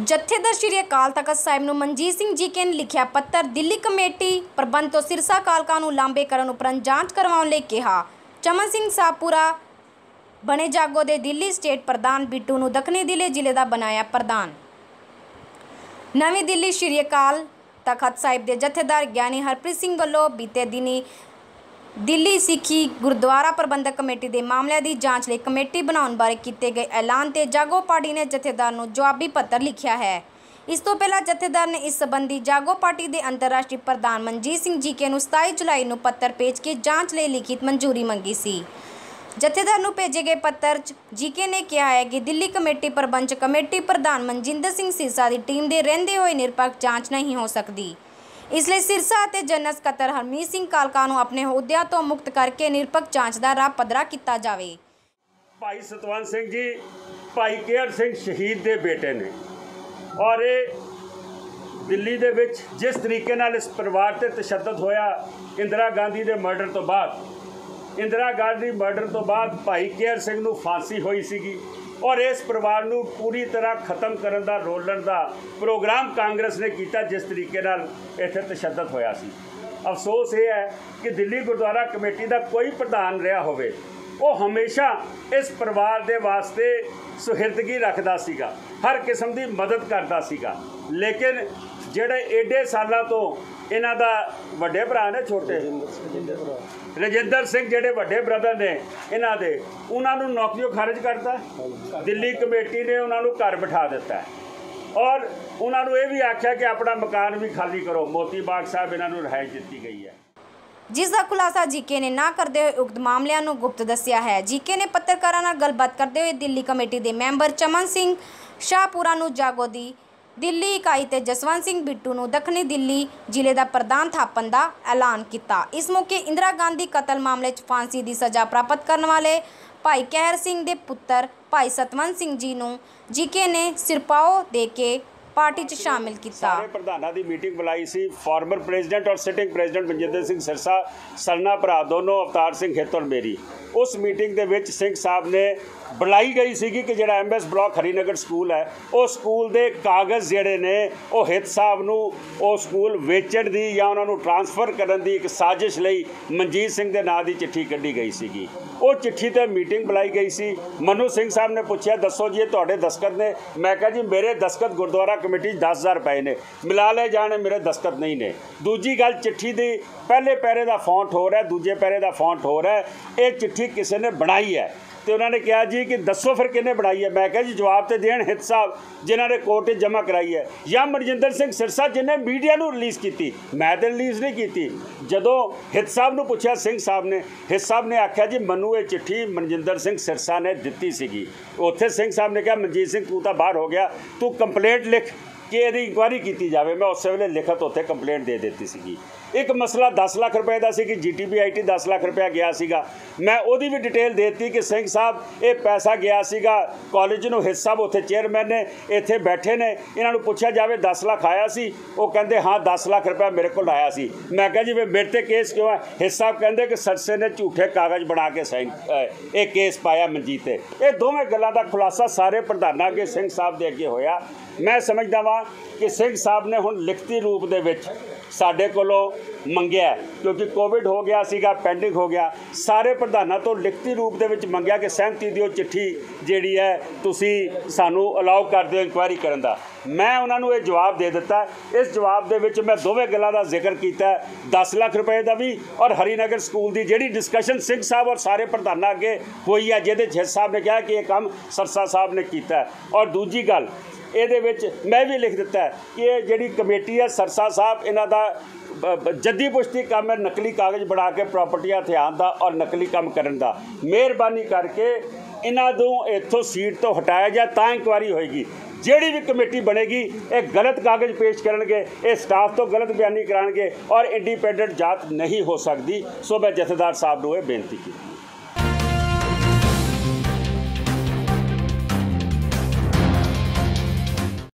ਜਥੇਦਾਰ ਸ਼੍ਰੀ ਅਕਾਲ ਤਖਤ ਸਾਹਿਬ ਨੂੰ ਮਨਜੀਤ ਸਿੰਘ ਜੀਕੇ ਨੇ ਲਿਖਿਆ ਪੱਤਰ। ਦਿੱਲੀ ਕਮੇਟੀ ਪ੍ਰਬੰਧ ਤੋਂ ਸਿਰਸਾ ਕਾਲਕਾ ਨੂੰ ਲਾਂਬੇ ਕਰਨ ਉਪਰੰਤ ਜਾਂਚ ਕਰਵਾਉਣ ਲਈ ਕਿਹਾ। ਚਮਨ ਸਿੰਘ ਸਾਹਪੁਰਾ ਬਣੇ ਜਾਗੋ ਦੇ ਦਿੱਲੀ ਸਟੇਟ ਪ੍ਰਧਾਨ ਬਿੱਟੂ ਨੂੰ ਦੱਖਣੀ ਦਿੱਲੀ ਜ਼ਿਲ੍ਹੇ ਦਾ ਬਣਾਇਆ ਪ੍ਰਧਾਨ। ਨਵੀਂ ਦਿੱਲੀ ਸ਼੍ਰੀ ਅਕਾਲ ਤਖਤ ਸਾਹਿਬ ਦੇ ਜਥੇਦਾਰ ਗਿਆਨੀ ਹਰਪ੍ਰੀਤ ਸਿੰਘ ਵੱਲੋਂ ਬੀਤੇ ਦਿਨੀ ਦਿੱਲੀ ਸਿੱਖੀ ਗੁਰਦੁਆਰਾ ਪ੍ਰਬੰਧਕ ਕਮੇਟੀ ਦੇ ਮਾਮਲਿਆਂ ਦੀ ਜਾਂਚ ਲਈ ਕਮੇਟੀ ਬਣਾਉਣ ਬਾਰੇ ਕੀਤੇ ਗਏ ਐਲਾਨ ਤੇ ਜਾਗੋ ਪਾਰਟੀ ਨੇ ਜਥੇਦਾਰ ਨੂੰ ਜਵਾਬੀ ਪੱਤਰ ਲਿਖਿਆ ਹੈ। ਇਸ ਤੋਂ ਪਹਿਲਾਂ ਜਥੇਦਾਰ ਨੇ ਇਸ ਸੰਬੰਧੀ ਜਾਗੋ ਪਾਰਟੀ ਦੇ ਅੰਤਰਰਾਸ਼ਟਰੀ ਪ੍ਰਧਾਨ ਮਨਜੀਤ ਸਿੰਘ ਜੀਕੇ ਨੂੰ 27 ਜੁਲਾਈ ਨੂੰ ਪੱਤਰ ਭੇਜ ਕੇ ਜਾਂਚ ਲਈ ਲਿਖਿਤ ਮਨਜ਼ੂਰੀ ਮੰਗੀ ਸੀ। ਜਥੇਦਾਰ ਨੂੰ ਭੇਜੇ ਗਏ ਪੱਤਰ 'ਚ ਜੀਕੇ ਨੇ ਕਿਹਾ ਹੈ ਕਿ ਦਿੱਲੀ ਕਮੇਟੀ ਪ੍ਰਬੰਧ ਕਮੇਟੀ ਪ੍ਰਧਾਨ ਮਨਜਿੰਦਰ ਸਿੰਘ ਸਿਰਸਾ ਦੀ ਟੀਮ ਦੇ ਰਹਿੰਦੇ ਹੋਏ ਨਿਰਪੱਖ ਜਾਂਚ ਨਹੀਂ ਹੋ ਸਕਦੀ। ਇਸ ਲਈ ਸਿਰਸਾ ਅਤੇ ਜਨਰਲ ਸਕੱਤਰ ਹਰਮੀਤ ਸਿੰਘ ਕਾਲਕਾ ਨੂੰ ਆਪਣੇ ਅਹੁਦਿਆਂ ਤੋਂ ਮੁਕਤ ਕਰਕੇ ਨਿਰਪੱਖ ਜਾਂਚ ਦਾ ਰਾਹ ਪੱਧਰਾ ਕੀਤਾ ਜਾਵੇ। ਭਾਈ ਸਤਵੰਤ ਸਿੰਘ ਜੀ ਭਾਈ ਕੇਹਰ ਸਿੰਘ ਸ਼ਹੀਦ ਦੇ ਬੇਟੇ ਨੇ ਔਰ ਇਹ ਦਿੱਲੀ ਦੇ ਵਿੱਚ ਜਿਸ ਤਰੀਕੇ ਨਾਲ ਇਸ ਪਰਿਵਾਰ ਤੇ ਤਸ਼ੱਦਦ ਹੋਇਆ ਇੰਦਰਾ ਗਾਂਧੀ ਦੇ ਮਰਡਰ ਤੋਂ ਬਾਅਦ ਭਾਈ ਕੇਹਰ ਸਿੰਘ ਨੂੰ ਫਾਂਸੀ ਹੋਈ ਸੀਗੀ ਔਰ ਇਸ ਪਰਿਵਾਰ ਨੂੰ ਪੂਰੀ ਤਰ੍ਹਾਂ ਖਤਮ ਕਰਨ ਦਾ ਰੋਲਣ ਦਾ ਪ੍ਰੋਗਰਾਮ ਕਾਂਗਰਸ ਨੇ ਕੀਤਾ ਜਿਸ ਤਰੀਕੇ ਨਾਲ ਇੱਥੇ ਤਸ਼ੱਦਦ ਹੋਇਆ ਸੀ। ਅਫਸੋਸ ਇਹ ਹੈ ਕਿ ਦਿੱਲੀ ਗੁਰਦੁਆਰਾ ਕਮੇਟੀ ਦਾ ਕੋਈ ਪ੍ਰਧਾਨ ਰਿਹਾ ਹੋਵੇ ਉਹ ਹਮੇਸ਼ਾ ਇਸ ਪਰਿਵਾਰ ਦੇ ਵਾਸਤੇ ਸੁਹਿਰਦਗੀ ਰੱਖਦਾ ਸੀਗਾ, ਹਰ ਕਿਸਮ ਦੀ ਮਦਦ ਕਰਦਾ ਸੀਗਾ। ਲੇਕਿਨ ਜਿਹੜੇ ਏਡੇ ਸਾਲਾਂ ਤੋਂ ਇਹਨਾਂ ਦਾ ਵੱਡੇ ਭਰਾ ਨੇ ਛੋਟੇ ਰਜਿੰਦਰ ਸਿੰਘ ਜਿਹੜੇ ਵੱਡੇ ਬ੍ਰਦਰ ਨੇ ਇਹਨਾਂ ਦੇ ਉਹਨਾਂ ਨੂੰ ਨੌਕਰੀਓਂ ਖਾਰਜ ਕਰਤਾ। ਦਿੱਲੀ ਕਮੇਟੀ ਨੇ ਉਹਨਾਂ ਨੂੰ ਘਰ ਬਿਠਾ ਦਿੱਤਾ ਔਰ ਉਹਨਾਂ ਨੂੰ ਇਹ ਵੀ ਆਖਿਆ ਕਿ ਆਪਣਾ ਮਕਾਨ ਵੀ ਖਾਲੀ ਕਰੋ। ਮੋਤੀ ਬਾਗ ਸਾਹਿਬ ਇਹਨਾਂ ਨੂੰ ਰਿਹਾਇਸ਼ ਦਿੱਤੀ ਗਈ ਹੈ, ਜਿਸ ਦਾ ਖੁਲਾਸਾ ਜੀਕੇ ਨੇ ਨਾ ਕਰਦੇ ਹੋਏ ਉਕਤ ਮਾਮਲਿਆਂ ਨੂੰ ਗੁਪਤ ਦੱਸਿਆ ਹੈ। ਜੀਕੇ ਨੇ ਪੱਤਰਕਾਰਾਂ ਨਾਲ ਗੱਲਬਾਤ ਕਰਦੇ ਹੋਏ ਦਿੱਲੀ ਕਮੇਟੀ ਦੇ ਮੈਂਬਰ ਚਮਨ ਸਿੰਘ ਸ਼ਾਹਪੁਰਾ ਨੂੰ ਜਾਗੋ ਦੀ ਦਿੱਲੀ ਇਕਾਈ ਤੇ ਜਸਵੰਤ ਸਿੰਘ ਬਿੱਟੂ ਨੂੰ ਦੱਖਣੀ ਦਿੱਲੀ ਜ਼ਿਲ੍ਹੇ ਦਾ ਪ੍ਰਧਾਨ ਥਾਪਣ ਦਾ ਐਲਾਨ ਕੀਤਾ। ਇਸ ਮੌਕੇ ਇੰਦਰਾ ਗਾਂਧੀ ਕਤਲ ਮਾਮਲੇ 'ਚ ਫਾਂਸੀ ਦੀ ਸਜ਼ਾ ਪ੍ਰਾਪਤ ਕਰਨ ਵਾਲੇ ਭਾਈ ਕੇਹਰ ਸਿੰਘ ਦੇ ਪੁੱਤਰ ਭਾਈ ਸਤਵੰਤ ਸਿੰਘ ਜੀ ਨੂੰ ਜੀਕੇ ਨੇ ਸਿਰਪਾਓ ਦੇ ਕੇ ਪਾਰਟੀ 'ਚ ਸ਼ਾਮਿਲ ਕੀਤਾ। ਸਾਰੇ ਪ੍ਰਧਾਨਾਂ ਦੀ ਮੀਟਿੰਗ ਬੁਲਾਈ ਸੀ। ਫਾਰਮਰ ਪ੍ਰੈਜ਼ੀਡੈਂਟ ਔਰ ਸਿਟਿੰਗ ਪ੍ਰੈਜ਼ੀਡੈਂਟ ਮਨਜਿੰਦਰ ਸਿੰਘ ਸਿਰਸਾ ਸਰਨਾ ਭਰਾ ਦੋਨੋਂ ਅਵਤਾਰ ਸਿੰਘ ਹਿੱਤ ਔਰ ਮੇਰੀ ਉਸ ਮੀਟਿੰਗ ਦੇ ਵਿੱਚ ਸਿੰਘ ਸਾਹਿਬ ਨੇ ਬੁਲਾਈ ਗਈ ਸੀਗੀ ਕਿ ਜਿਹੜਾ MS ਬਲਾਕ ਹਰੀਨਗਰ ਸਕੂਲ ਹੈ ਉਹ ਸਕੂਲ ਦੇ ਕਾਗਜ਼ ਜਿਹੜੇ ਨੇ ਉਹ ਹਿੱਤ ਸਾਹਿਬ ਨੂੰ ਉਹ ਸਕੂਲ ਵੇਚਣ ਦੀ ਜਾਂ ਉਹਨਾਂ ਨੂੰ ਟਰਾਂਸਫਰ ਕਰਨ ਦੀ ਇੱਕ ਸਾਜ਼ਿਸ਼ ਲਈ ਮਨਜੀਤ ਸਿੰਘ ਦੇ ਨਾਂ ਦੀ ਚਿੱਠੀ ਕੱਢੀ ਗਈ ਸੀਗੀ। ਉਹ ਚਿੱਠੀ 'ਤੇ ਮੀਟਿੰਗ ਬੁਲਾਈ ਗਈ ਸੀ। ਮਨੂ ਸਿੰਘ ਸਾਹਿਬ ਨੇ ਪੁੱਛਿਆ ਦੱਸੋ ਜੀ ਇਹ ਤੁਹਾਡੇ ਦਸਤਖਤ ਨੇ? ਮੈਂ ਕਿਹਾ ਜੀ ਮੇਰੇ ਦਸਤਖਤ ਗੁਰਦੁਆਰਾ ਕਮੇਟੀ 10,000 ਰੁਪਏ ਨੇ, ਮਿਲਾ ਲੈ ਜਾਣੇ ਮੇਰੇ ਦਸਤਖਤ ਨਹੀਂ ਨੇ। ਦੂਜੀ ਗੱਲ ਚਿੱਠੀ ਦੀ ਪਹਿਲੇ ਪੈਰੇ ਦਾ ਫੌਂਟ ਹੋਰ ਹੈ, ਦੂਜੇ ਪੈਰੇ ਦਾ ਫੌਂਟ ਹੋਰ ਹੈ। ਇਹ ਚਿੱਠੀ ਕਿਸੇ ਨੇ ਬਣਾਈ ਹੈ ਤੇ ਉਹਨਾਂ ਨੇ ਕਿਹਾ ਜੀ ਕਿ ਦੱਸੋ ਫਿਰ ਕਿਹਨੇ ਬਣਾਈ ਹੈ? ਮੈਂ ਕਿਹਾ ਜੀ ਜਵਾਬ ਤੇ ਦੇਣ ਹਿੱਤ ਸਾਹਿਬ ਜਿਨ੍ਹਾਂ ਨੇ ਕੋਰਟ 'ਚ ਜਮ੍ਹਾਂ ਕਰਾਈ ਹੈ ਜਾਂ ਮਨਜਿੰਦਰ ਸਿੰਘ ਸਿਰਸਾ ਜਿਹਨੇ ਮੀਡੀਆ ਨੂੰ ਰਿਲੀਜ਼ ਕੀਤੀ। ਮੈਂ ਤਾਂ ਰਿਲੀਜ਼ ਨਹੀਂ ਕੀਤੀ। ਜਦੋਂ ਹਿੱਤ ਸਾਹਿਬ ਨੂੰ ਪੁੱਛਿਆ ਸਿੰਘ ਸਾਹਿਬ ਨੇ, ਹਿੱਤ ਸਾਹਿਬ ਨੇ ਆਖਿਆ ਜੀ ਮੈਨੂੰ ਇਹ ਚਿੱਠੀ ਮਨਜਿੰਦਰ ਸਿੰਘ ਸਿਰਸਾ ਨੇ ਦਿੱਤੀ ਸੀਗੀ। ਉੱਥੇ ਸਿੰਘ ਸਾਹਿਬ ਨੇ ਕਿਹਾ ਮਨਜੀਤ ਸਿੰਘ ਤੂੰ ਤਾਂ ਬਾਹਰ ਹੋ ਗਿਆ, ਤੂੰ ਕੰਪਲੇਂਟ ਲਿਖ ਕਿ ਇਹਦੀ ਇਨਕੁਆਇਰੀ ਕੀਤੀ ਜਾਵੇ। ਮੈਂ ਉਸੇ ਵੇਲੇ ਲਿਖਤ ਉੱਥੇ ਕੰਪਲੇਂਟ ਦੇ ਦਿੱਤੀ ਸੀਗੀ। ਇੱਕ ਮਸਲਾ 10 ਲੱਖ ਰੁਪਏ ਦਾ ਸੀ ਕਿ GTBIT 10 ਲੱਖ ਰੁਪਇਆ ਗਿਆ ਸੀਗਾ। ਮੈਂ ਉਹਦੀ ਵੀ ਡਿਟੇਲ ਦੇ ਦਿੱਤੀ ਕਿ ਸਿੰਘ ਸਾਹਿਬ ਇਹ ਪੈਸਾ ਗਿਆ ਸੀਗਾ ਕਾਲਜ ਨੂੰ। ਹਿੱਤ ਸਾਹਿਬ ਉੱਥੇ ਚੇਅਰਮੈਨ ਨੇ, ਇੱਥੇ ਬੈਠੇ ਨੇ, ਇਹਨਾਂ ਨੂੰ ਪੁੱਛਿਆ ਜਾਵੇ 10 ਲੱਖ ਆਇਆ ਸੀ? ਉਹ ਕਹਿੰਦੇ ਹਾਂ 10 ਲੱਖ ਰੁਪਇਆ ਮੇਰੇ ਕੋਲ ਆਇਆ ਸੀ। ਮੈਂ ਕਿਹਾ ਜੀ ਮੇਰੇ 'ਤੇ ਕੇਸ ਕਿਉਂ ਹੈ? ਹਿੱਤ ਸਾਹਿਬ ਕਹਿੰਦੇ ਕਿ ਸਰਸੇ ਨੇ ਝੂਠੇ ਕਾਗਜ਼ ਬਣਾ ਕੇ ਇਹ ਕੇਸ ਪਾਇਆ ਮਨਜੀਤ 'ਤੇ। ਇਹ ਦੋਵੇਂ ਗੱਲਾਂ ਦਾ ਖੁਲਾਸਾ ਸਾਰੇ ਪ੍ਰਧਾਨਾਂ ਅੱਗੇ ਸਿੰਘ ਸਾਹਿਬ ਦੇ ਅੱਗੇ ਹੋਇਆ। ਮੈਂ ਸਮਝਦਾ ਵਾਂ ਕਿ ਸਿੰਘ ਸਾਹਿਬ ਨੇ ਹੁਣ ਲਿਖਤੀ ਰੂਪ ਦੇ ਵਿੱਚ ਸਾਡੇ ਕੋਲੋਂ ਮੰਗਿਆ ਕਿਉਂਕਿ ਕੋਵਿਡ ਹੋ ਗਿਆ ਸੀਗਾ, ਪੈਂਡਿੰਗ ਹੋ ਗਿਆ। ਸਾਰੇ ਪ੍ਰਧਾਨਾਂ ਤੋਂ ਲਿਖਤੀ ਰੂਪ ਦੇ ਵਿੱਚ ਮੰਗਿਆ ਕਿ ਸਹਿਮਤੀ ਦਿਓ ਚਿੱਠੀ ਜਿਹੜੀ ਹੈ ਤੁਸੀਂ ਸਾਨੂੰ ਅਲਾਓ ਕਰ ਦਿਓ ਇਨਕੁਆਇਰੀ ਕਰਨ ਦਾ। ਮੈਂ ਉਹਨਾਂ ਨੂੰ ਇਹ ਜਵਾਬ ਦੇ ਦਿੱਤਾ। ਇਸ ਜਵਾਬ ਦੇ ਵਿੱਚ ਮੈਂ ਦੋਵੇਂ ਗੱਲਾਂ ਦਾ ਜ਼ਿਕਰ ਕੀਤਾ, 10 ਲੱਖ ਰੁਪਏ ਦਾ ਵੀ ਔਰ ਹਰੀਨਗਰ ਸਕੂਲ ਦੀ ਜਿਹੜੀ ਡਿਸਕਸ਼ਨ ਸਿੰਘ ਸਾਹਿਬ ਔਰ ਸਾਰੇ ਪ੍ਰਧਾਨਾਂ ਅੱਗੇ ਹੋਈ ਹੈ ਜਿਹਦੇ 'ਚ ਹਿੱਤ ਸਾਹਿਬ ਨੇ ਕਿਹਾ ਕਿ ਇਹ ਕੰਮ ਸਿਰਸਾ ਸਾਹਿਬ ਨੇ ਕੀਤਾ। ਔਰ ਦੂਜੀ ਗੱਲ ਇਹਦੇ ਵਿੱਚ ਮੈਂ ਵੀ ਲਿਖ ਦਿੱਤਾ ਕਿ ਇਹ ਜਿਹੜੀ ਕਮੇਟੀ ਹੈ ਸਿਰਸਾ ਸਾਹਿਬ ਇਹਨਾਂ ਦਾ ਜੱਦੀ ਪੁਸ਼ਤੀ ਕੰਮ ਹੈ ਨਕਲੀ ਕਾਗਜ਼ ਬਣਾ ਕੇ ਪ੍ਰਾਪਰਟੀਆਂ ਹਥਿਆਉਣ ਦਾ ਔਰ ਨਕਲੀ ਕੰਮ ਕਰਨ ਦਾ। ਮਿਹਰਬਾਨੀ ਕਰਕੇ ਇਹਨਾਂ ਨੂੰ ਇੱਥੋਂ ਸੀਟ ਤੋਂ ਹਟਾਇਆ ਜਾ ਤਾਂ ਇਨਕੁਆਇਰੀ ਹੋਏਗੀ। ਜਿਹੜੀ ਵੀ ਕਮੇਟੀ ਬਣੇਗੀ ਇਹ ਗਲਤ ਕਾਗਜ਼ ਪੇਸ਼ ਕਰਨਗੇ, ਇਹ ਸਟਾਫ ਤੋਂ ਗਲਤ ਬਿਆਨੀ ਕਰਾਉਣਗੇ ਔਰ ਇੰਡੀਪੈਂਡੈਂਟ ਜਾਂਚ ਨਹੀਂ ਹੋ ਸਕਦੀ। ਸੋ ਮੈਂ ਜਥੇਦਾਰ ਸਾਹਿਬ ਨੂੰ ਇਹ ਬੇਨਤੀ ਕੀਤੀ।